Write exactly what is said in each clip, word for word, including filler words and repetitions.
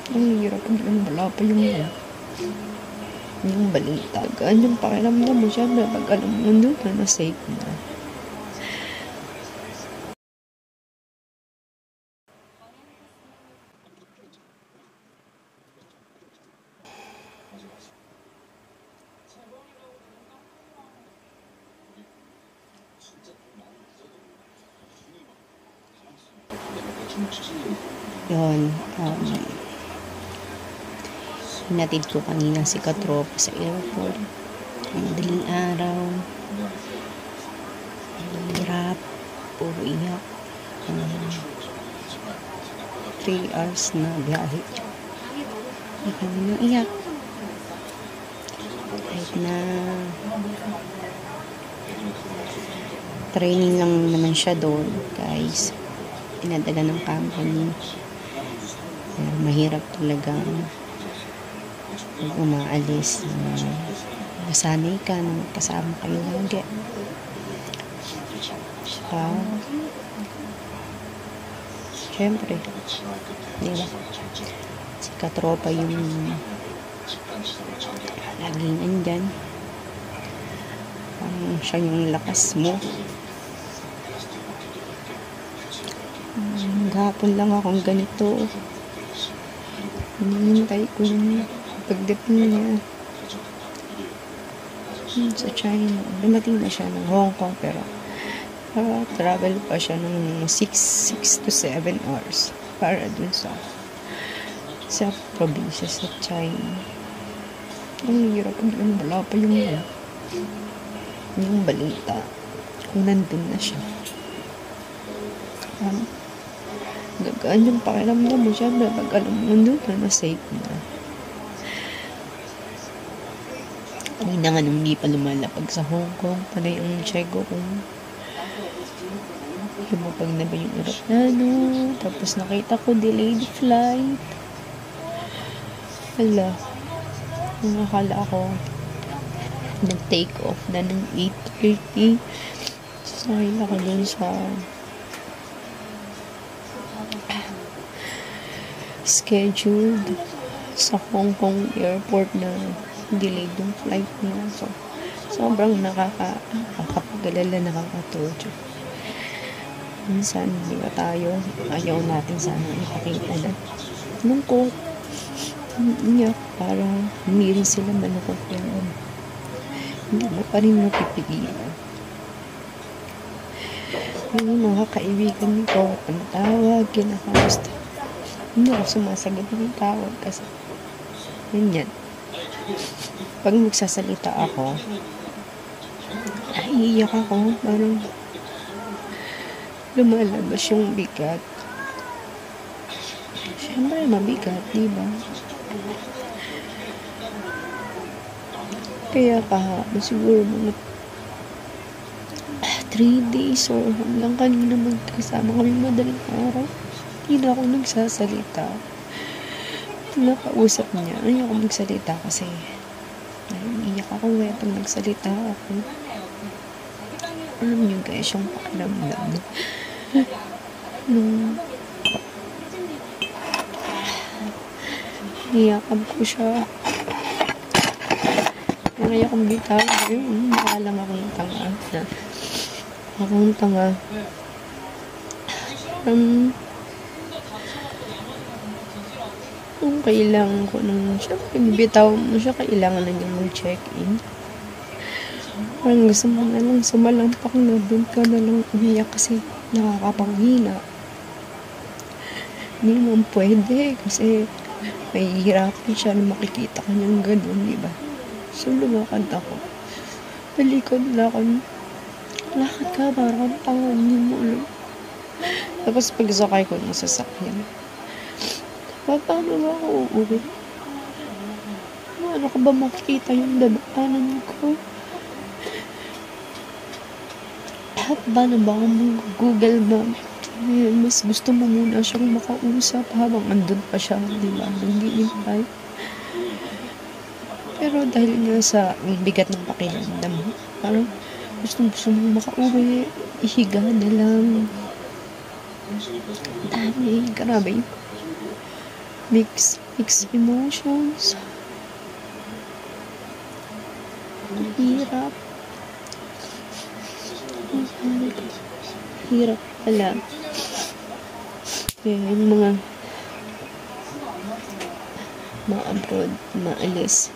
Ang hirap pag wala pa yung yung balita. Gaan yung pakiramdam mo. Siyempre, pag alam mo doon na na-safe na. Yun, um, hinatid ko kanina si Katropa sa airport. Madaling araw. Ang hirap. Puro iyak. Um, three hours na biyahe. Ay kami nang iyak. Kahit na training lang naman siya doon, guys. Pinadala ng company. Pero mahirap talaga pag umaalis na masanay ka na kasama kayo lagi. Saka syempre, di ba? Si Katropa yung laging andyan. Um, siya yung lakas mo. Um, gahapon lang akong ganito. Hinihintay ko yung pagdating niya hmm, sa China. Dumating na siya ng Hong Kong pero uh, travel pa siya ng six to seven hours para dun sa sa probinsya sa China. Ang hirap pag wala pa yung yung balita kung nandun na siya. Um, gagaan yung pakiramdam mo. Siyempre, pag alam mo doon na na-safe na. Kanina nga nung hindi pa lumalapag sa Hong Kong, panay ang check ko kung lumapag na ba yung aeroplano. Tapos nakita ko delayed flight. Hala, ang akala ko nag-take off na ng eight thirty. Sorry ako dun sa scheduled sa Hong Kong airport na delayed yung flight niya. So, sobrang nakaka nakakapagalala, nakakatulog. Minsan, di ba tayo, ayaw natin sana ipakita na lungkot, niya, para hindi rin sila malungkot yan. Hindi mo pa rin mapipigilan. Yung mga kaibigan ko, ang tawag, kinakamusta. Hindi ako sumasagot ng tawag kasi yun yan. Pag magsasalita ako, naiiyak ako, parang lumalabas yung bigat. Siyempre, mabigat, diba? Kaya kahapon siguro mga three days or hanggang kanina magkasama kami madaling araw. Hindi na ako nagsasalita. Nakausap niya. Ayaw ako magsalita kasi naiiyak ako eh pag nagsalita ako. Alam niyo guys, yung pakiramdam nung niyakap ko siya. Ngayon akong bitaw. Yun, baka lang akong tanga. Na, akong tanga. Um, kung kailangan ko nung siya, bibitaw mo siya, kailangan na niya mag-check-in. Parang gusto mo na lang sumalampak na doon ka na lang umiyak kasi nakakapanghina. Hindi mo pwede kasi mahihirapan siya na makikita ka niyang gano'n, di ba? So, lumakad ako. Talikod na ako. Lakad ka, parang tanga, hindi mo alam. Tapos pagsakay ko ng sasakyan, paano ba ako uuwi? Paano ko ba makikita yung dadaanan ko? At paano ba ako mag-Google Map? Eh, mas gusto mo muna siyang makausap habang andun pa siya, di ba? Nag-iintay. Pero dahil nga sa bigat ng pakiramdam mo, parang gusto gusto mo makauwi, ihiga na lang. Dami, grabe. Mix, mixed emotions. Ang hirap. Hirap pala. Kaya yung mga ma-abroad, maalis.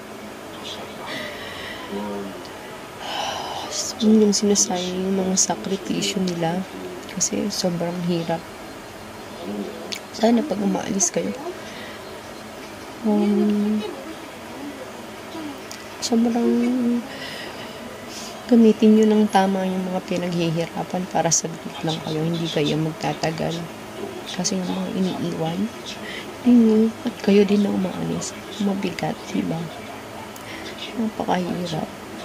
Yun yung sinasayang yung mga sakripisyo nila. Kasi sobrang hirap. Sana pag umaalis kayo, um, sobrang gamitin nyo ng tama yung mga pinaghihirapan para saglit lang kayo, hindi kayo magtatagal. Kasi yung mga iniiwan, yun, at kayo din na umaalis. Mabigat, diba? Napakahirap.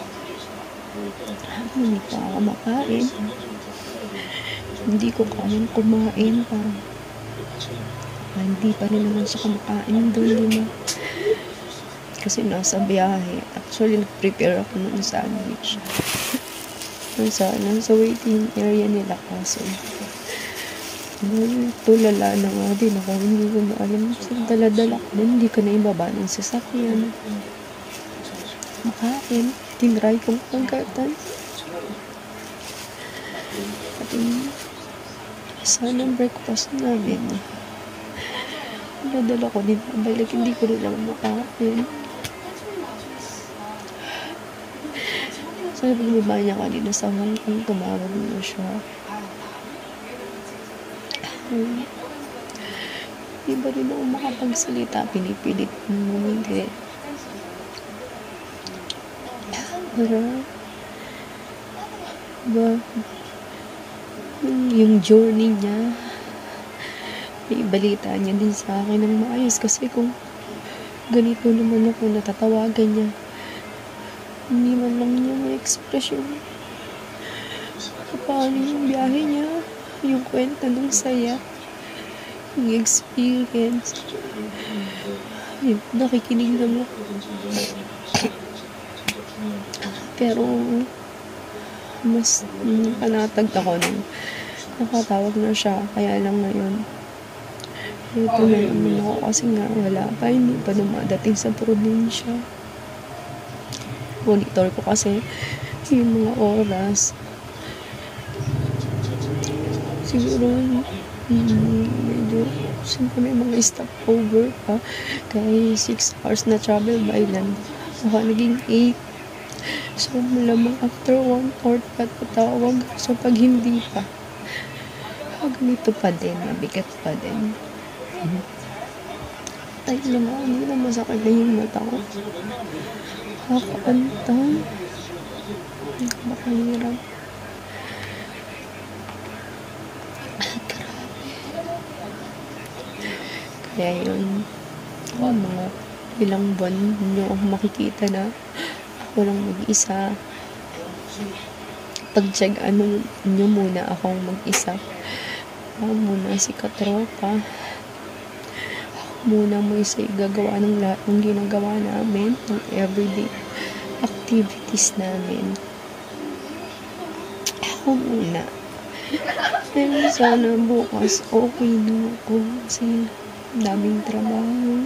Hindi pa ako makain. Hindi ko kayang kumain. Parang ah, hindi pa rin naman siya kumakain doon, diba? Kasi nasa biyahe. Actually, nag-prepare ako ng sandwich. Nasa, nasa waiting area nila kaso. Tulala na nga din ako. Hindi ko na alam. So, dala-dala ko. Hindi ko na ibaba ng sasakyan. Makain. Tinry kong pagkatan. At yung sana breakfast namin. Nadala ko din. Balik, hindi ko rin lang makain. So, pagbaba niya kanina sa Hong Kong, tumawag na siya. Um, di ba rin ako makapagsalita? Pinipilit mo hindi. Para ba yung journey niya, may balita niya din sa akin ng maayos. Kasi kung ganito naman ako natatawagan niya, hindi man lang niya may expression paano yung biyahe niya, yung kwento ng saya, yung experience. Yun, nakikinig lang ako. Pero mas mm, panatag ako nung nakatawag na siya. Kaya lang ngayon ito na naman ako kasi nga wala pa, hindi pa dumadating sa probinsya. Monitor ko kasi yung mga oras. Siguro mm, medyo siyempre may mga stopover pa. Kaya six hours na travel by land. Baka naging eight. So malamang after one hour pa tatawag. So pag hindi pa, ah, ganito pa din, mabigat pa din. Mm-hmm. Ay naman, hindi na masakit na yung mata ko. Kakaantang. Baka hirap. Kaya yun, oh, mga ilang buwan nyo ako makikita na ako lang mag-isa. Pag-check ano nyo muna akong mag-isa. Ako muna si katropa. Ako muna mo isa gagawa ng lahat ng ginagawa namin, ng everyday activities namin. Ako muna. Pero sana bukas okay na ako kasi daming trabaho.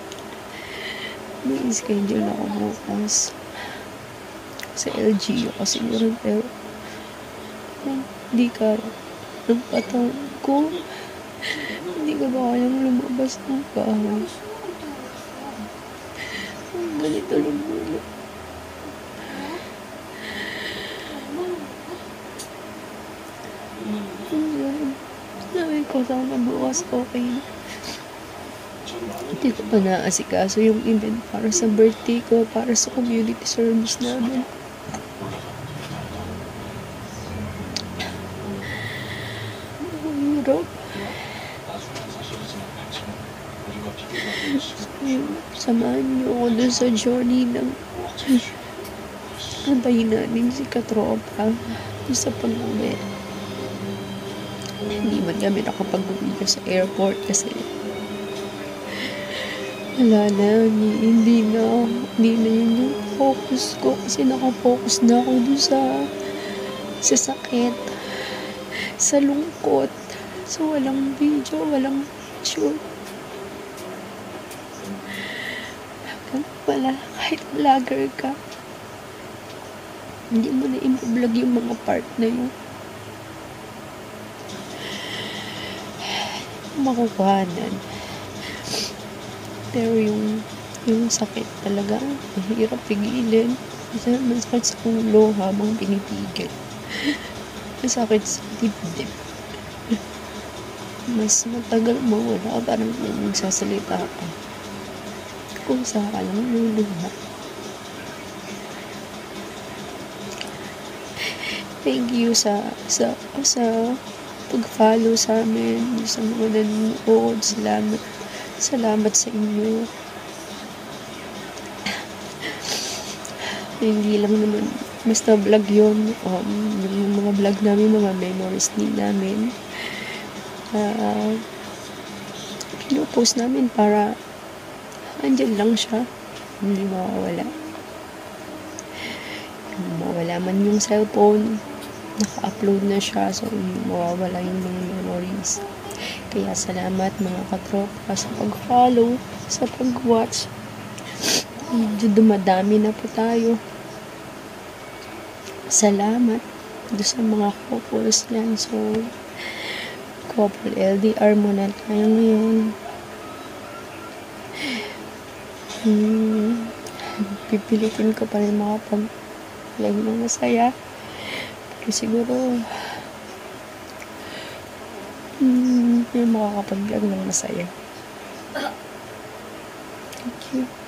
May schedule ako bukas sa L G U kasi meron, pero hindi ka ng patawag ko, hindi ka ba kayang lumabas ng bahay. Ganito lang muna. Sabi ko sana bukas okay na. Hindi ko pa naasikaso yung event para sa birthday ko, para sa community service namin. Ang hirap. Samahan niyo ako dun sa journey ng antayin natin si katropa sa pag-uwi. Hindi man kami nakapag-uwi sa airport kasi wala na, hindi na, hindi na yun yung focus ko kasi nakafocus na ako dun sa sa sakit, sa lungkot, so walang video, walang picture. Kaya pala, kahit vlogger ka, hindi mo na i-vlog yung mga part na yun. Makukuhanan. Pero yung yung sakit talaga, mahirap pigilin. Kasi masakit sa ulo habang pinipigil. Masakit sa dibdib. Mas matagal mawala, parang nagsasalita ka. Kung saan ka lang luluha. Thank you sa sa sa pag-follow sa amin, sa mga nanonood. Salamat. Salamat sa inyo. Hindi lang naman basta vlog yun. Um, yung mga vlog namin, mga memories din namin. Uh, pinupost namin para andyan lang siya. Hindi mawawala. Mawala man yung cellphone, naka-upload na siya, so hindi mawawala yung mga memories. Kaya salamat mga katropa sa pag-follow, sa pag-watch. Medyo dumadami na po tayo. Salamat do sa mga couples yan. So, couple L D R muna tayo ngayon. Hmm, pipilitin ko pa rin makapag-vlog ng masaya. Pero siguro, hmm, may makakapag-vlog ng masaya. Thank you.